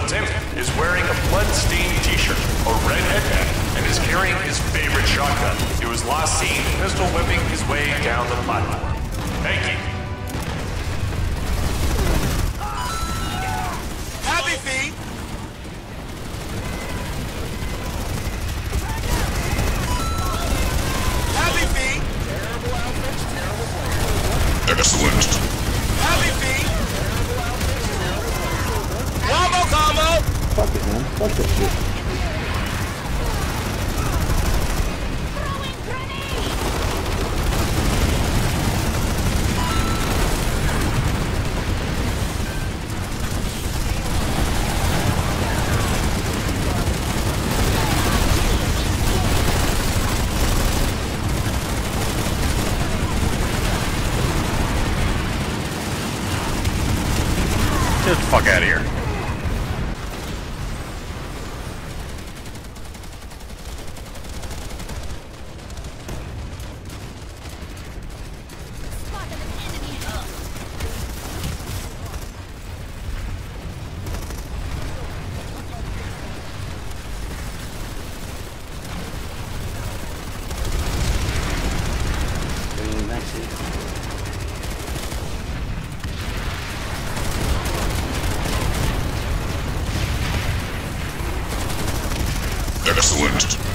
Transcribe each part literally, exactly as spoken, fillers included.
Little Tim is wearing a blood-stained t-shirt, a red headband, and is carrying his favorite shotgun. He was last seen pistol whipping his way down the platform. Thank you. Happy feet! Happy feet! Terrible outfits, terrible players. Excellent. Happy feet! Combo combo! Fuck it, man. Fuck that shit. Get the fuck out of here. Bringing back shit. Excellent.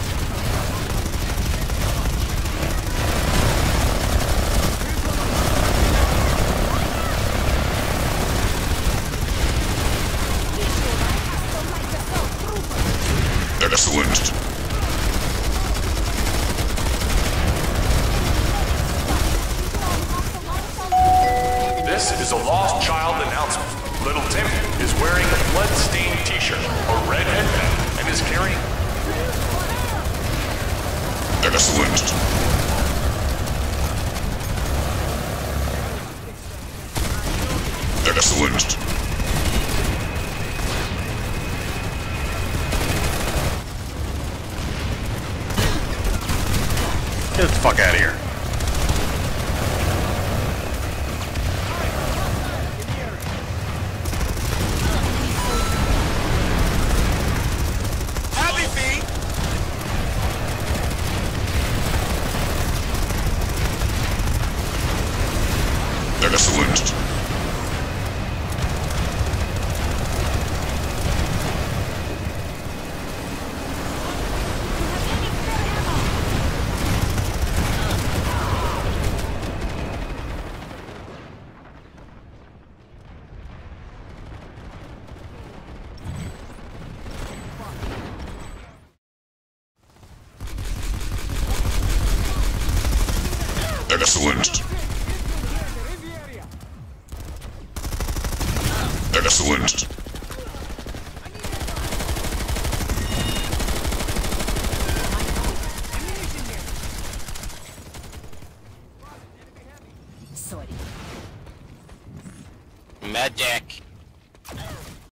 Excellent. This is a lost child announcement. Little Tim is wearing a blood-stained t-shirt, a red headband, and is carrying... Excellent. Excellent. Get the fuck out of here. Happy feet! Excellent. Excellent. Excellent.